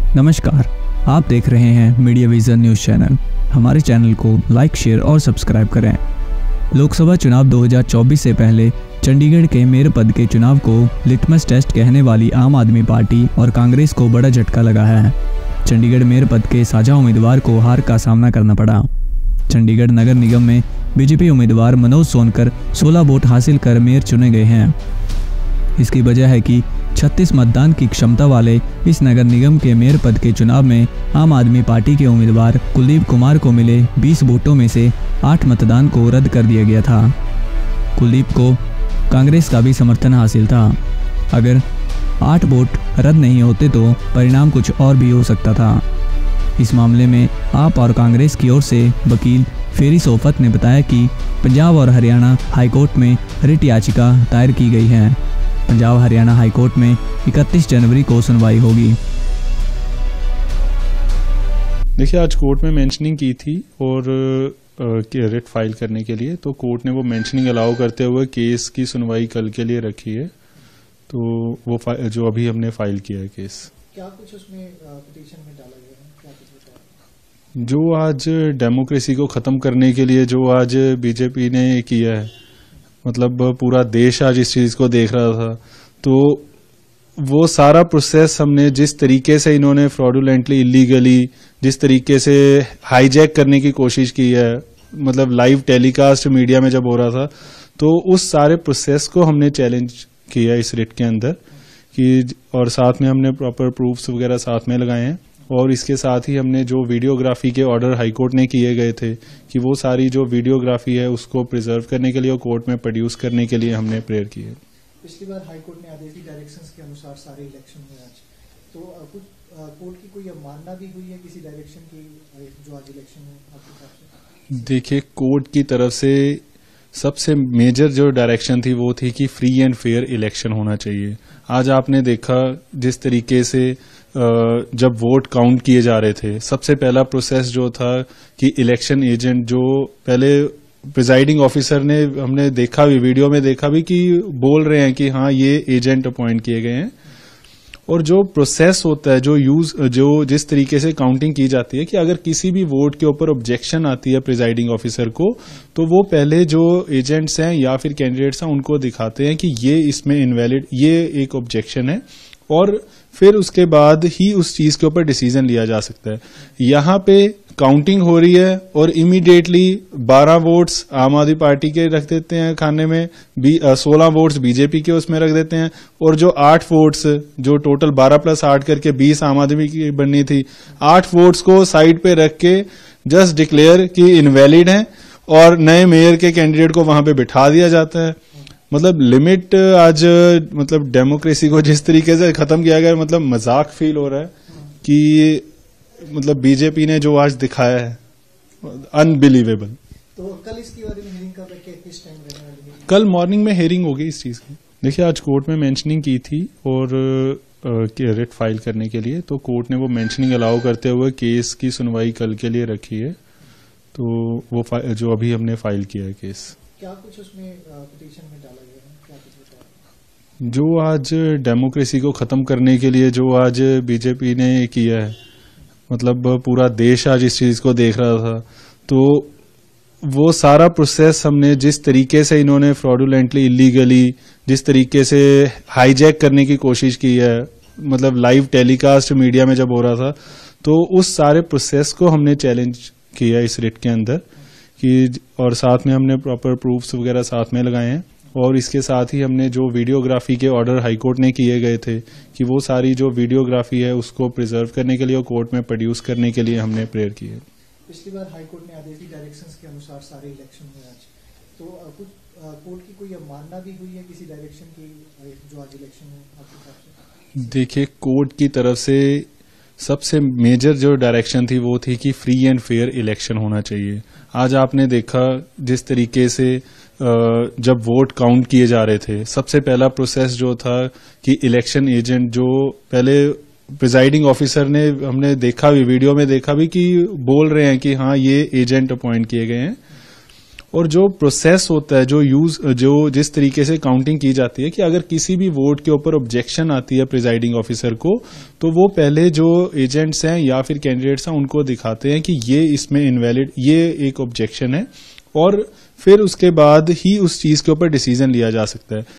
नमस्कार, आप देख रहे हैं मीडिया विजन न्यूज़ चैनल। हमारे चैनल को लाइक, शेयर और सब्सक्राइब करें। लोकसभा चुनाव 2024 से पहले चंडीगढ़ के मेयर पद के चुनाव को लिटमस टेस्ट कहने वाली आम आदमी पार्टी और कांग्रेस को बड़ा झटका लगा है। चंडीगढ़ मेयर पद के साझा उम्मीदवार को हार का सामना करना पड़ा। चंडीगढ़ नगर निगम में बीजेपी उम्मीदवार मनोज सोनकर 16 वोट हासिल कर मेयर चुने गए हैं। इसकी वजह है कि 36 मतदान की क्षमता वाले इस नगर निगम के मेयर पद के चुनाव में आम आदमी पार्टी के उम्मीदवार कुलदीप कुमार को मिले 20 वोटों में से 8 मतदान को रद्द कर दिया गया था। कुलदीप को कांग्रेस का भी समर्थन हासिल था। अगर 8 वोट रद्द नहीं होते तो परिणाम कुछ और भी हो सकता था। इस मामले में आप और कांग्रेस की ओर से वकील फेरी सोफत ने बताया कि पंजाब और हरियाणा हाईकोर्ट में रिट याचिका दायर की गई है। पंजाब हरियाणा हाईकोर्ट में 31 जनवरी को सुनवाई होगी। देखिए, आज कोर्ट में मेंशनिंग की थी और रिट फाइल करने के लिए, तो कोर्ट ने वो मेंशनिंग अलाउ करते हुए केस की सुनवाई कल के लिए रखी है। तो वो जो अभी हमने फाइल किया है केस। क्या कुछ उसमें पिटीशन में डाला गया है, क्या कुछ बताया? जो आज डेमोक्रेसी को खत्म करने के लिए जो आज बीजेपी ने किया है, मतलब पूरा देश आज इस चीज को देख रहा था, तो वो सारा प्रोसेस हमने जिस तरीके से इन्होंने फ्रॉडुलेंटली, इलीगली जिस तरीके से हाईजैक करने की कोशिश की है, मतलब लाइव टेलीकास्ट मीडिया में जब हो रहा था, तो उस सारे प्रोसेस को हमने चैलेंज किया इस रिट के अंदर कि, और साथ में हमने प्रॉपर प्रूफ्स वगैरह साथ में लगाए हैं। और इसके साथ ही हमने जो वीडियोग्राफी के ऑर्डर हाईकोर्ट ने किए गए थे कि वो सारी जो वीडियोग्राफी है उसको प्रिजर्व करने के लिए और कोर्ट में प्रोड्यूस करने के लिए हमने प्रेयर की है। पिछली बार हाईकोर्ट ने आदेश दी डायरेक्शंस के अनुसार सारे इलेक्शन हुए आज, तो कुछ कोर्ट की कोई अवमानना भी हुई है किसी डायरेक्शन की जो आज इलेक्शन है आपके हिसाब से? देखिए, कोर्ट की तरफ से सबसे मेजर जो डायरेक्शन थी वो थी कि फ्री एंड फेयर इलेक्शन होना चाहिए। आज आपने देखा जिस तरीके से जब वोट काउंट किए जा रहे थे, सबसे पहला प्रोसेस जो था कि इलेक्शन एजेंट जो पहले प्रिजाइडिंग ऑफिसर ने, हमने देखा भी, वीडियो में देखा भी कि बोल रहे हैं कि हाँ ये एजेंट अपॉइंट किए गए हैं। और जो प्रोसेस होता है, जो जिस तरीके से काउंटिंग की जाती है कि अगर किसी भी वोट के ऊपर ऑब्जेक्शन आती है प्रिजाइडिंग ऑफिसर को, तो वो पहले जो एजेंट्स हैं या फिर कैंडिडेट्स हैं उनको दिखाते हैं कि ये इसमें इनवैलिड, ये एक ऑब्जेक्शन है, और फिर उसके बाद ही उस चीज के ऊपर डिसीजन लिया जा सकता है। यहाँ पे काउंटिंग हो रही है और इमीडिएटली 12 वोट्स आम आदमी पार्टी के रख देते हैं खाने में, 16 वोट्स बीजेपी के उसमें रख देते हैं, और जो 8 वोट्स, जो टोटल 12 + 8 करके 20 आम आदमी की बननी थी, 8 वोट्स को साइड पे रख के जस्ट डिक्लेयर कि इनवैलिड हैं और नए मेयर के कैंडिडेट को वहां पे बिठा दिया जाता है। मतलब लिमिट आज, मतलब डेमोक्रेसी को जिस तरीके से खत्म किया गया, मतलब मजाक फील हो रहा है कि मतलब बीजेपी ने जो आज दिखाया है, अनबिलीवेबल। तो कल इसकी बारे में हियरिंग कब है, किस टाइम रहने वाली है? कल मॉर्निंग में हियरिंग होगी इस चीज की। देखिए, आज कोर्ट में मेंशनिंग की थी और रिट फाइल करने के लिए, तो कोर्ट ने वो मेंशनिंग अलाउ करते हुए केस की सुनवाई कल के लिए रखी है। तो वो जो अभी हमने फाइल किया है केस। क्या कुछ उसमें पिटीशन में डाला गया है, क्या कुछ बताया? जो आज डेमोक्रेसी को खत्म करने के लिए जो आज बीजेपी ने किया है, मतलब पूरा देश आज इस चीज को देख रहा था, तो वो सारा प्रोसेस हमने जिस तरीके से इन्होंने फ्रॉडुलेंटली, इलीगली जिस तरीके से हाईजैक करने की कोशिश की है, मतलब लाइव टेलीकास्ट मीडिया में जब हो रहा था, तो उस सारे प्रोसेस को हमने चैलेंज किया इस रिट के अंदर कि, और साथ में हमने प्रॉपर प्रूफ्स वगैरह साथ में लगाए हैं। और इसके साथ ही हमने जो वीडियोग्राफी के ऑर्डर हाईकोर्ट ने किए गए थे कि वो सारी जो वीडियोग्राफी है उसको प्रिजर्व करने के लिए और कोर्ट में प्रोड्यूस करने के लिए हमने प्रेयर की है। पिछली बार हाईकोर्ट ने आदेश दी डायरेक्शंस के अनुसार सारे इलेक्शन हुए आज, तो कुछ कोर्ट की कोई अवमानना भी हुई है किसी डायरेक्शन की जो आज इलेक्शन है आपके हिसाब से? देखिए, कोर्ट की तरफ से सबसे मेजर जो डायरेक्शन थी वो थी कि फ्री एंड फेयर इलेक्शन होना चाहिए। आज आपने देखा जिस तरीके से जब वोट काउंट किए जा रहे थे, सबसे पहला प्रोसेस जो था कि इलेक्शन एजेंट जो पहले प्रिजाइडिंग ऑफिसर ने, हमने देखा भी, वीडियो में देखा भी कि बोल रहे हैं कि हाँ ये एजेंट अपॉइंट किए गए हैं। और जो प्रोसेस होता है, जो जिस तरीके से काउंटिंग की जाती है कि अगर किसी भी वोट के ऊपर ऑब्जेक्शन आती है प्रिजाइडिंग ऑफिसर को, तो वो पहले जो एजेंट्स हैं या फिर कैंडिडेट्स हैं उनको दिखाते हैं कि ये इसमें इनवैलिड, ये एक ऑब्जेक्शन है, और फिर उसके बाद ही उस चीज के ऊपर डिसीजन लिया जा सकता है।